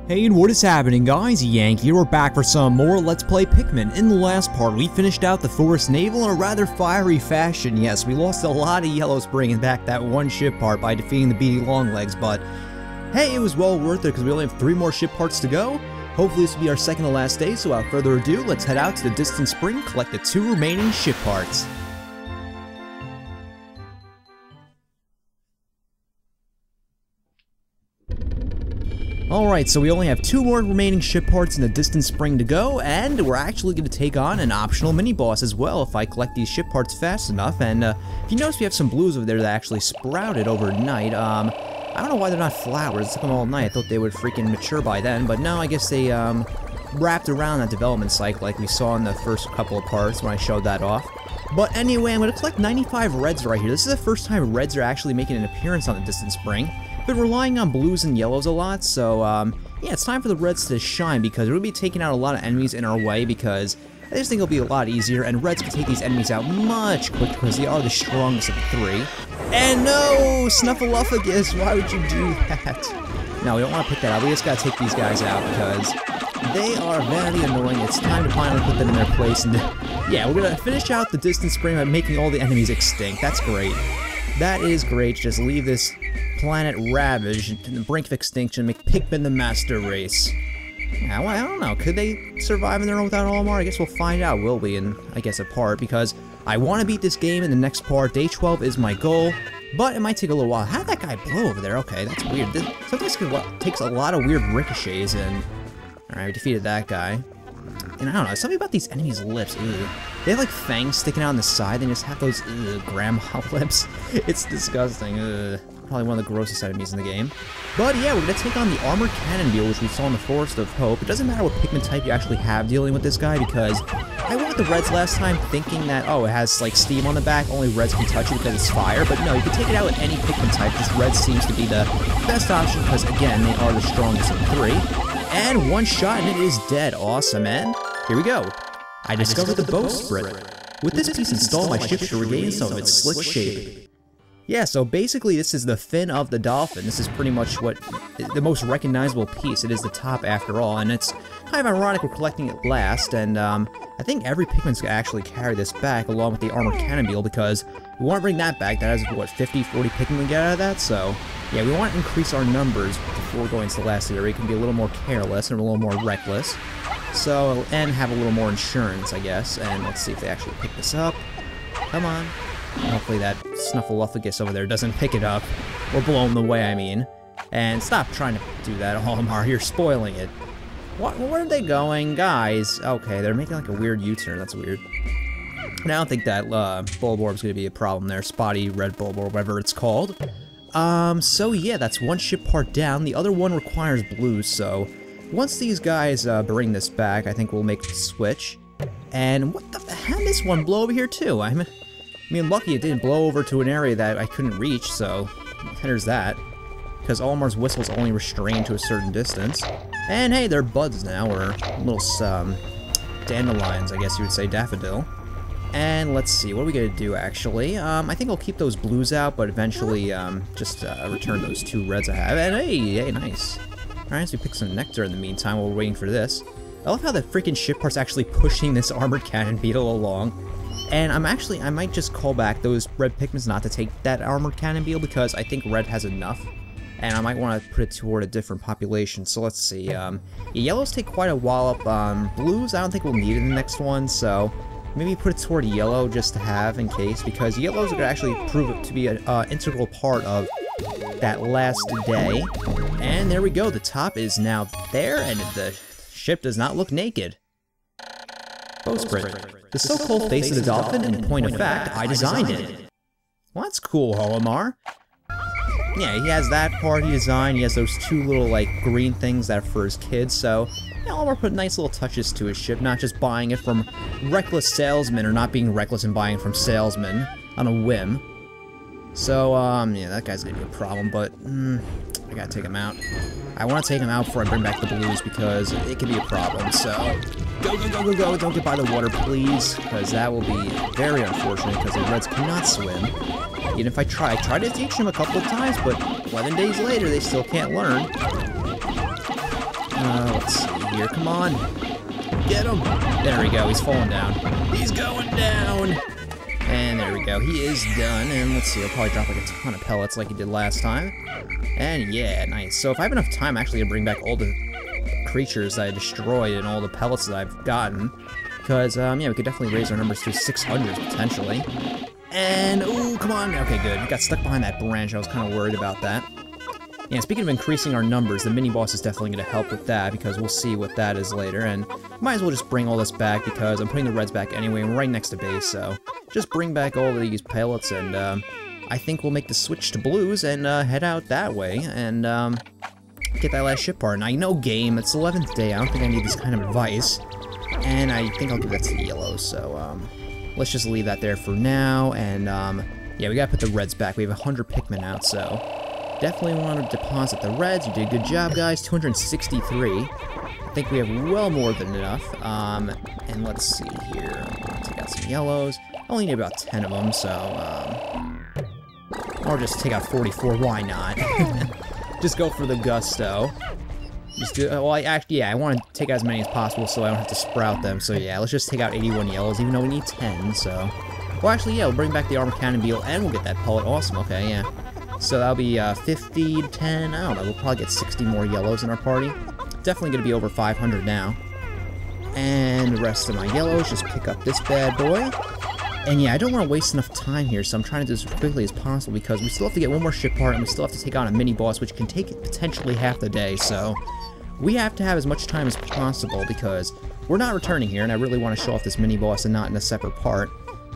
Hey, and what is happening, guys? Yankee, we're back for some more Let's Play Pikmin. In the last part, we finished out the Forest Naval in a rather fiery fashion. Yes, we lost a lot of yellows bringing back that one ship part by defeating the beady longlegs, but hey, it was well worth it because we only have 3 more ship parts to go. Hopefully this will be our second to last day, so without further ado, let's head out to the distant spring, collect the 2 remaining ship parts. Alright, so we only have 2 more remaining ship parts in the distant spring to go, and we're actually going to take on an optional mini-boss as well if I collect these ship parts fast enough. And if you notice, we have some blues over there that actually sprouted overnight. I don't know why they're not flowers. It took them all night. I thought they would freaking mature by then, but no, I guess they wrapped around that development cycle like we saw in the first couple of parts when I showed that off. But anyway, I'm going to collect 95 reds right here. This is the first time reds are actually making an appearance on the distant spring. Been relying on blues and yellows a lot, so yeah, it's time for the reds to shine because we'll be taking out a lot of enemies in our way because I just think it'll be a lot easier, and reds can take these enemies out much quicker because they are the strongest of the 3. And no! Snuffleupagus, why would you do that? No, we don't want to put that out. We just gotta take these guys out because they are very annoying. It's time to finally put them in their place, and yeah, we're gonna finish out the distant spring by making all the enemies extinct. That's great. That is great. Just leave this planet ravaged to the brink of extinction, make Pikmin the master race. Yeah, well, I don't know. Could they survive in their own without Olimar? I guess we'll find out, will we, in, I guess, a part, because I want to beat this game in the next part. Day 12 is my goal, but it might take a little while. How did that guy blow over there? Okay, that's weird. Sometimes it takes a lot of weird ricochets, and alright, we defeated that guy. And I don't know, something about these enemies' lips, ew. They have like fangs sticking out on the side, they just have those grandma lips. It's disgusting, Probably one of the grossest enemies in the game. But yeah, we're gonna take on the Armored Cannonbeal, which we saw in the Forest of Hope. It doesn't matter what Pikmin type you actually have dealing with this guy, because I went with the reds last time thinking that, oh, it has like steam on the back, only reds can touch it because it's fire, but no, you can take it out with any Pikmin type. Just red seems to be the best option, because again, they are the strongest of the 3. And one shot and it is dead. Awesome, and here we go. I discovered the bowsprit. With this piece installed, my ship should regain some of its slick shape. Yeah, so basically this is the fin of the dolphin. This is pretty much what the most recognizable piece. It is the top after all, and it's kind of ironic we're collecting it last, and I think every Pikmin's gonna actually carry this back along with the Armored Cannonbeal, because we want to bring that back. That has, what, 50, 40 Pikmin we get out of that? So yeah, we want to increase our numbers before going to the last area. We can be a little more careless and a little more reckless. So, and have a little more insurance, I guess. And let's see if they actually pick this up. Come on. Hopefully that Snuffleupagus over there doesn't pick it up. Or blow him away, I mean. And stop trying to do that, Olimar. You're spoiling it. What? Where are they going? Guys. Okay, they're making like a weird U-turn. That's weird. And I don't think that Bulborb's going to be a problem there. Spotty Red Bulborb, whatever it's called. So yeah, that's one ship part down. The other one requires blues, so once these guys bring this back, I think we'll make the switch. And what the hell did this one blow over here too? I mean, lucky it didn't blow over to an area that I couldn't reach, so there's that. Because Olimar's whistle's only restrained to a certain distance. And hey, they're buds now, or little dandelions, I guess you would say, daffodil. And let's see, what are we gonna do actually? I think I'll keep those blues out, but eventually just return those 2 reds I have. And hey, nice. Alright, so we pick some nectar in the meantime while we're waiting for this. I love how the freaking ship part's actually pushing this Armored Cannonbeal along. And I might just call back those red Pikmins not to take that Armored Cannonbeal, because I think red has enough. And I might want to put it toward a different population, so let's see. Yellows take quite a while up. Blues, I don't think we'll need in the next one, so maybe put it toward yellow just to have in case, because yellows are going to actually prove to be an integral part of that last day. And there we go, the top is now there, and the ship does not look naked. Bowsprit. The so-called face of the dolphin, in point of fact, I designed it. Well, that's cool, Olimar. Yeah, he has that part he designed. He has those 2 little, like, green things that are for his kids, so yeah, Olimar put nice little touches to his ship, not just buying it from reckless salesmen, or not being reckless and buying from salesmen on a whim. So, yeah, that guy's gonna be a problem, but I gotta take him out. I want to take him out before I bring back the blues, because it could be a problem, so go, don't get by the water, please, because that will be very unfortunate, because the reds cannot swim. Even if I try to teach them a couple of times, but 11 days later, they still can't learn. Let's see here. Come on. Get him. There we go. He's falling down. He's going down. And there we go. He is done. And let's see. He'll probably drop like a ton of pellets like he did last time. And yeah, nice. So if I have enough time, actually, to bring back all the creatures that I destroyed and all the pellets that I've gotten. Because, yeah, we could definitely raise our numbers to 600 potentially. And, ooh, come on. Okay, good. We got stuck behind that branch. I was kind of worried about that. Yeah, speaking of increasing our numbers, the mini-boss is definitely going to help with that, because we'll see what that is later, and might as well just bring all this back, because I'm putting the reds back anyway, and we're right next to base, so just bring back all of these pellets, and I think we'll make the switch to blues, and head out that way, and get that last ship part. And I know game, it's 11th day, I don't think I need this kind of advice, and I think I'll give that to the yellows, so let's just leave that there for now, and yeah, we gotta put the reds back. We have 100 Pikmin out, so definitely want to deposit the reds. You did a good job, guys. 263. I think we have well more than enough. And let's see here. Take out some yellows. I only need about 10 of them, so or just take out 44. Why not? Just go for the gusto. Just do. Well, I want to take out as many as possible, so I don't have to sprout them. So yeah, let's just take out 81 yellows, even though we need 10. So, well, actually, yeah, we'll bring back the armor cannon beetle, and we'll get that pellet. Awesome. Okay, yeah. So that'll be 50, 10, I don't know, we'll probably get 60 more yellows in our party. Definitely going to be over 500 now. And the rest of my yellows, just pick up this bad boy. And yeah, I don't want to waste enough time here, so I'm trying to do this as quickly as possible, because we still have to get one more ship part, and we still have to take on a mini-boss, which can take potentially half the day, so we have to have as much time as possible, because we're not returning here, and I really want to show off this mini-boss and not in a separate part.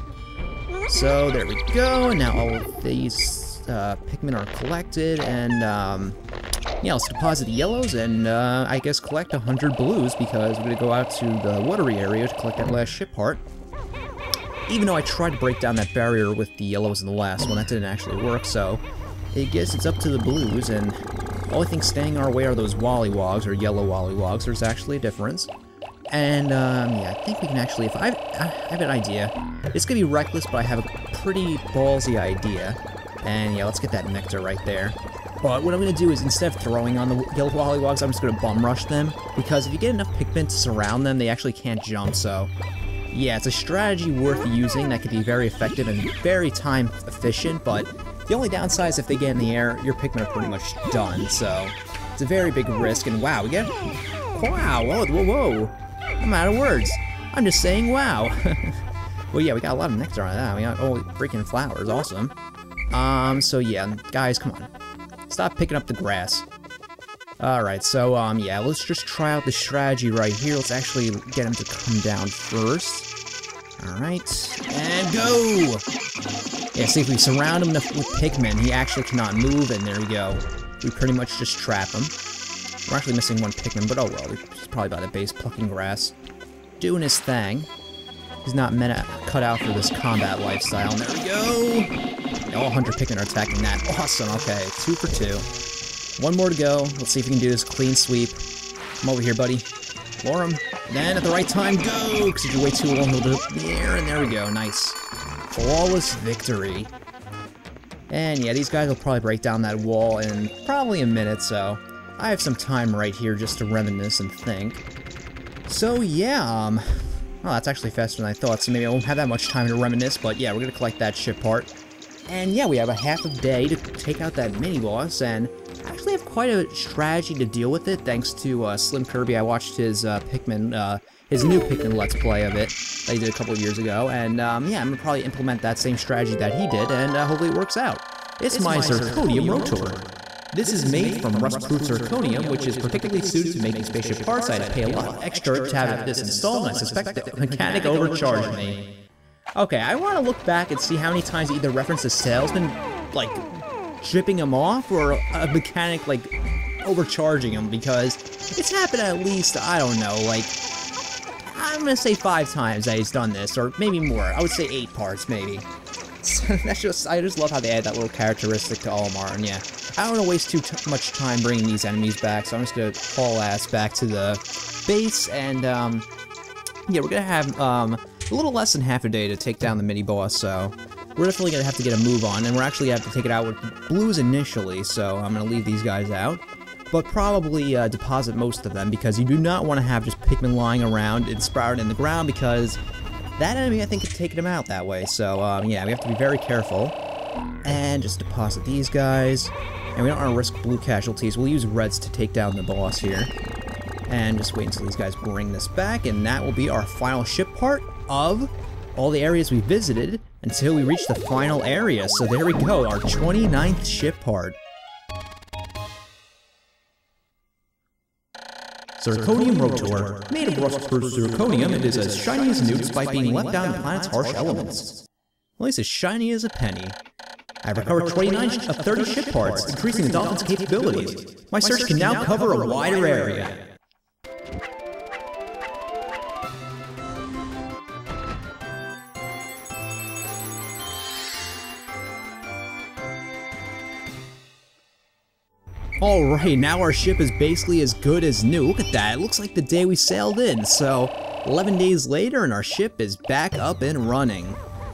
So there we go, and now all of these Pikmin are collected, and yeah, let's deposit the yellows, and I guess collect 100 blues, because we're gonna go out to the watery area to collect that last ship part. Even though I tried to break down that barrier with the yellows in the last one, that didn't actually work, so I guess it's up to the blues, and only thing staying our way are those Wollywogs, or yellow Wollywogs. There's actually a difference. And yeah, I think we can actually, if I have an idea. It's gonna be reckless, but I have a pretty ballsy idea. And yeah, let's get that nectar right there. But what I'm going to do is, instead of throwing on the yellow Wollywogs, I'm just going to bum rush them. Because if you get enough Pikmin to surround them, they actually can't jump, so yeah, it's a strategy worth using that could be very effective and very time efficient, but the only downside is if they get in the air, your Pikmin are pretty much done, so it's a very big risk. And wow, we get, wow, whoa, whoa, whoa, I'm out of words. I'm just saying wow. Well, yeah, we got a lot of nectar on that. We got all freaking flowers, awesome. So yeah, guys, come on. Stop picking up the grass. Alright, so, yeah, let's just try out the strategy right here. Let's actually get him to come down first. Alright, and go! Yeah, see, if we surround him with Pikmin, he actually cannot move, and there we go. We pretty much just trap him. We're actually missing one Pikmin, but oh well, he's probably by the base plucking grass. Doing his thing. He's not cut out for this combat lifestyle, and there we go! All 100 Pikmin are attacking that. Awesome, okay, 2 for 2. One more to go. Let's see if we can do this clean sweep. Come over here, buddy. Lure him. Then, at the right time, go! Because if you wait too long, he'll do it in the air, and there we go, nice. Flawless victory. And yeah, these guys will probably break down that wall in probably a minute, so I have some time right here just to reminisce and think. So yeah, oh, that's actually faster than I thought, so maybe I won't have that much time to reminisce, but yeah, we're gonna collect that ship part. And yeah, we have a half a day to take out that mini-boss, and I actually have quite a strategy to deal with it, thanks to Slim Kirby. I watched his Pikmin, his new Pikmin Let's Play of it that he did a couple of years ago, and yeah, I'm gonna probably implement that same strategy that he did, and hopefully it works out. It's my Zirconium Rotor. This is made from rust-proof zirconium, which is particularly suited to making spaceship parts. I had to pay a lot extra to have this installed, and I suspect the mechanic overcharged me. Okay, I want to look back and see how many times either reference a salesman, like, dripping him off, or a mechanic, like, overcharging him, because it's happened at least, I don't know, like, I'm gonna say 5 times that he's done this, or maybe more. I would say 8 parts, maybe. So that's just, I just love how they add that little characteristic to Olimar, and yeah. I don't want to waste too much time bringing these enemies back, so I'm just gonna haul ass back to the base, and, yeah, we're gonna have, a little less than half a day to take down the mini-boss, so we're definitely gonna have to get a move on, and we're actually gonna have to take it out with blues initially, so I'm gonna leave these guys out. but probably deposit most of them, because you do not want to have just Pikmin lying around and sprouted in the ground, because that enemy, I think, is taking him out that way. So, yeah, we have to be very careful. And just deposit these guys. And we don't want to risk blue casualties. We'll use reds to take down the boss here. And just wait until these guys bring this back, and that will be our final ship part of all the areas we visited until we reach the final area. So there we go, our 29th ship part. Zirconium Rotor. Made of rust-proof zirconium, it is as shiny as new despite being left out in the planet's harsh elements. At least as shiny as a penny. I've recovered 29 of 30 ship parts, increasing the Dolphin's capabilities. My search can now cover a wider area. Alright, now our ship is basically as good as new. Look at that, it looks like the day we sailed in. So, 11 days later and our ship is back up and running.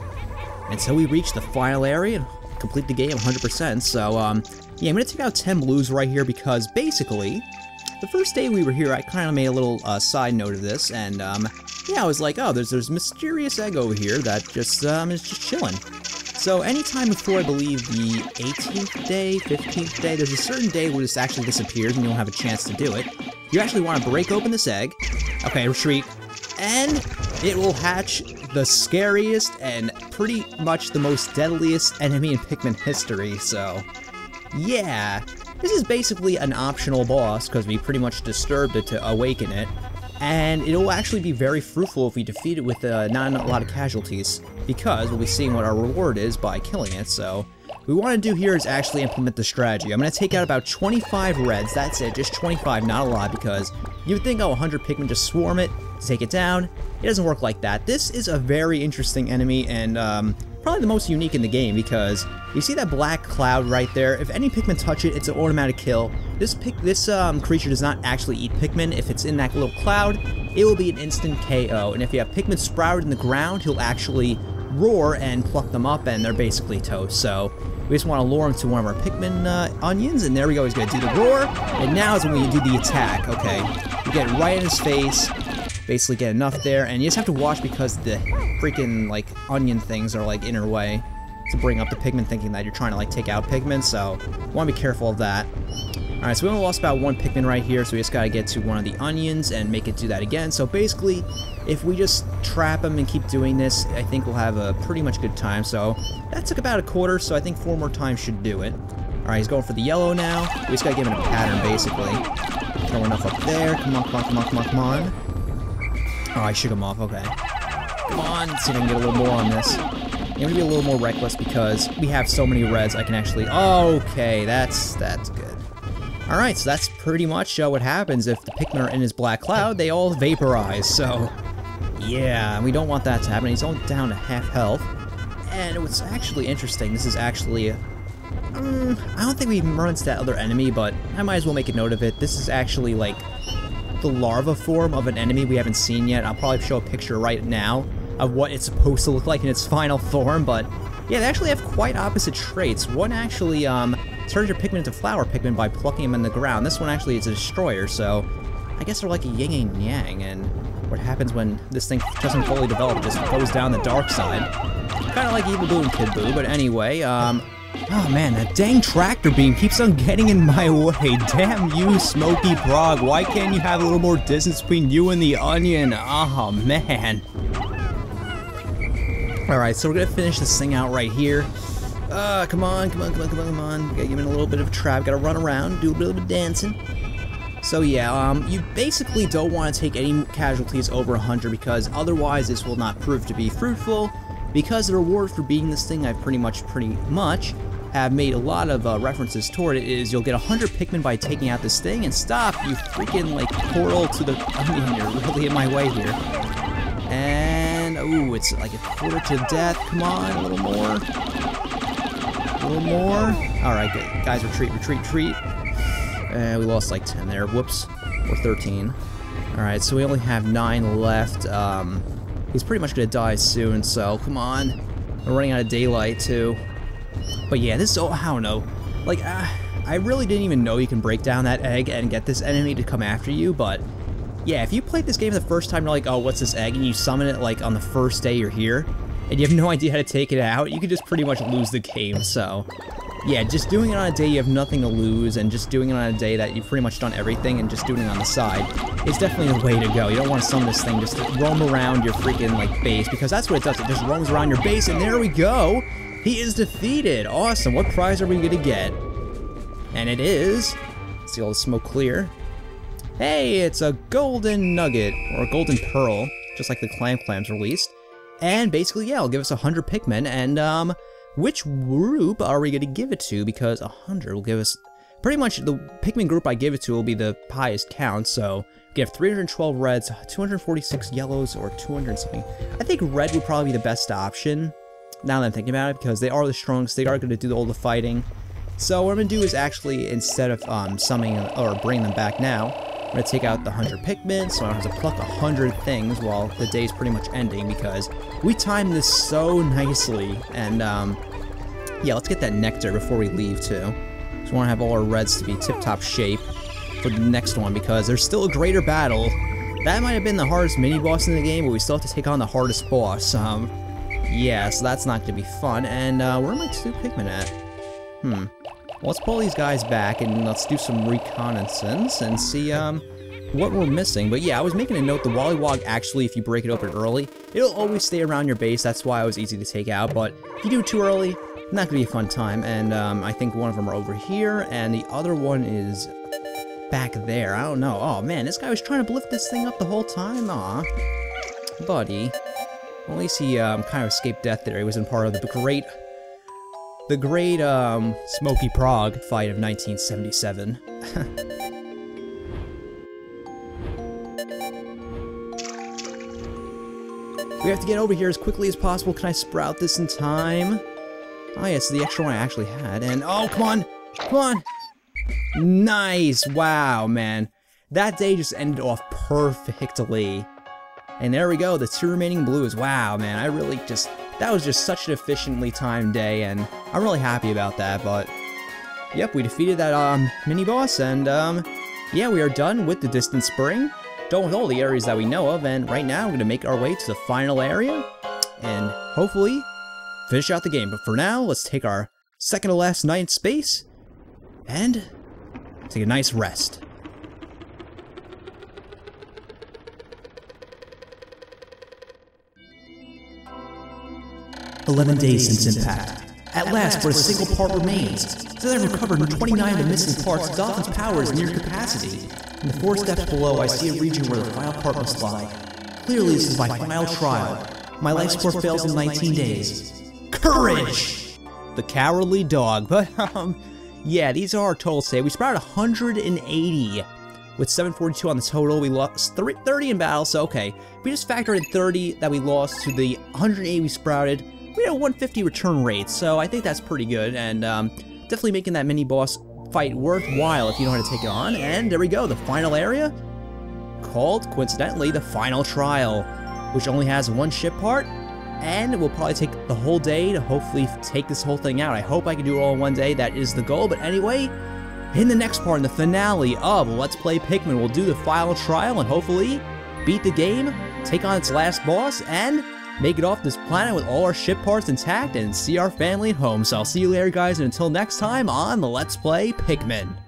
Until we reach the final area and complete the game 100%. So, yeah, I'm gonna take out 10 blues right here because basically, the first day we were here, I kind of made a little side note of this, and yeah, I was like, oh, there's a mysterious egg over here that just is just chilling. So anytime before, I believe, the 18th day, 15th day, there's a certain day where this actually disappears and you don't have a chance to do it. You actually want to break open this egg. Okay, retreat. And it will hatch the scariest and pretty much the most deadliest enemy in Pikmin history, so yeah. This is basically an optional boss because we pretty much disturbed it to awaken it. And it'll actually be very fruitful if we defeat it with not a lot of casualties, because we'll be seeing what our reward is by killing it. So what we want to do here is actually implement the strategy. I'm going to take out about 25 reds, that's it, just 25, not a lot, because you would think, oh, 100 Pikmin just swarm it to take it down. It doesn't work like that. This is a very interesting enemy, and probably the most unique in the game, because you see that black cloud right there? If any Pikmin touch it, it's an automatic kill. This creature does not actually eat Pikmin. If it's in that little cloud, it will be an instant KO. And if you have Pikmin sprouted in the ground, he'll actually roar and pluck them up, and they're basically toast. So we just want to lure him to one of our Pikmin onions, and there we go. He's going to do the roar, and now is when we do the attack. Okay, you get right in his face. Basically get enough there, and you just have to watch because the freaking, like, onion things are, like, in her way to bring up the Pikmin, thinking that you're trying to, like, take out Pikmin, so want to be careful of that. Alright, so we only lost about one Pikmin right here, so we just gotta get to one of the onions and make it do that again. So basically, if we just trap him and keep doing this, I think we'll have a pretty much good time. So that took about a quarter, so I think 4 more times should do it. Alright, he's going for the yellow now. We just gotta give him a pattern, basically. Throw enough up there. Come on, come on, come on, come on, come on. Oh, I shook him off, okay. Come on, let's see if I can get a little more on this. I'm gonna be a little more reckless because we have so many reds, I can actually... Okay, that's good. Alright, so that's pretty much what happens if the Pikmin are in his black cloud, they all vaporize, so... Yeah, we don't want that to happen. He's only down to half health. And what's actually interesting, this is actually... I don't think we even run into that other enemy, but I might as well make a note of it. This is actually, like... the larva form of an enemy we haven't seen yet. I'll probably show a picture right now of what it's supposed to look like in its final form, but yeah, they actually have quite opposite traits. One actually turns your Pikmin into flower Pikmin by plucking them in the ground. This one actually is a destroyer, so I guess they're like a yin and yang, and what happens when this thing doesn't fully develop just goes down the dark side. Kind of like Evil Boo and Kid Boo, but anyway, oh man, that dang tractor beam keeps on getting in my way. Damn you, Smoky Prog. Why can't you have a little more distance between you and the onion? Oh man. Alright, so we're gonna finish this thing out right here. Come on, come on, come on, come on, come on. We gotta give it a little bit of a trap. Gotta run around, do a little bit of dancing. So yeah, you basically don't want to take any casualties over 100 because otherwise this will not prove to be fruitful. Because the reward for beating this thing, I've pretty much have made a lot of references toward it, is you'll get 100 Pikmin by taking out this thing, and stop, you freaking, like, portal to the onion, you're really in my way here. And, ooh, it's like a quarter to death, come on, a little more. A little more. Alright, guys, retreat, retreat, retreat. We lost like 10 there, whoops, or 13. Alright, so we only have 9 left, he's pretty much gonna die soon, so come on. We're running out of daylight, too. But yeah, this is, I don't know. Like, I really didn't even know you can break down that egg and get this enemy to come after you, but yeah, if you played this game the first time, you're like, oh, what's this egg? And you summon it like on the first day you're here, and you have no idea how to take it out, you could just pretty much lose the game, so yeah, just doing it on a day you have nothing to lose, and just doing it on a day that you've pretty much done everything, and just doing it on the side, is definitely the way to go. You don't want to summon this thing just to roam around your freaking, like, base, because that's what it does. It just roams around your base, and there we go! He is defeated! Awesome! What prize are we gonna get? And it is... Let's see all the smoke clear. Hey, it's a golden nugget, or a golden pearl, just like the Clams released. And basically, yeah, it'll give us 100 Pikmin, and, which group are we going to give it to? Because 100 will give us... Pretty much, the Pikmin group I give it to will be the highest count, so... We have 312 reds, 246 yellows, or 200 something. I think red would probably be the best option, now that I'm thinking about it, because they are the strongest, they are going to do all the fighting. So what I'm going to do is actually, instead of summoning or bringing them back now, I'm going to take out the 100 Pikmin, so I don't have to pluck 100 things while the day's pretty much ending, because we timed this so nicely, and yeah, let's get that nectar before we leave too. So we want to have all our reds to be tip-top shape for the next one, because there's still a greater battle. That might have been the hardest mini-boss in the game, but we still have to take on the hardest boss. Yeah, so that's not going to be fun, and where are my 2 Pikmin at? Well, let's pull these guys back and let's do some reconnaissance and see what we're missing. But yeah, I was making a note, the Wollywog actually, if you break it open early, it'll always stay around your base. That's why it was easy to take out. But if you do it too early, not gonna be a fun time. And I think one of them are over here, and the other one is back there. I don't know. Oh man, this guy was trying to lift this thing up the whole time. Aw, buddy. Well, at least he kind of escaped death there. He wasn't part of the great Smoky Prague fight of 1977. We have to get over here as quickly as possible. Can I sprout this in time? Oh yeah, it's the extra one I actually had, and oh, come on! Come on! Nice! Wow, man. That day just ended off perfectly. And there we go, the 2 remaining blues. Wow, man, I really just... That was just such an efficiently timed day, and I'm really happy about that, but... Yep, we defeated that, mini-boss, and, yeah, we are done with the Distant Spring. Done with all the areas that we know of, and right now, we're gonna make our way to the final area, and hopefully, finish out the game. But for now, let's take our second to last night in space, and take a nice rest. 11 days since impact. At last, but a single part remains. Since I've recovered 29 of the missing parts, Dolphin's power is near capacity. In the 4 steps below, I see a region where the final part must lie. Clearly, this is my final trial. My life support fails in 19 days. Courage! The cowardly dog. But, yeah, these are our total save. We sprouted 180. With 742 on the total, we lost 30 in battle, so okay. If we just factor in 30 that we lost to the 180 we sprouted, we had a 150 return rate, so I think that's pretty good, and definitely making that mini-boss fight worthwhile if you know how to take it on. And there we go, the final area, called, coincidentally, the Final Trial, which only has 1 ship part, and it will probably take the whole day to hopefully take this whole thing out. I hope I can do it all in one day, that is the goal, but anyway, in the next part, in the finale of Let's Play Pikmin, we'll do the Final Trial and hopefully beat the game, take on its last boss, and make it off this planet with all our ship parts intact and see our family at home. So I'll see you later, guys, and until next time on Let's Play Pikmin.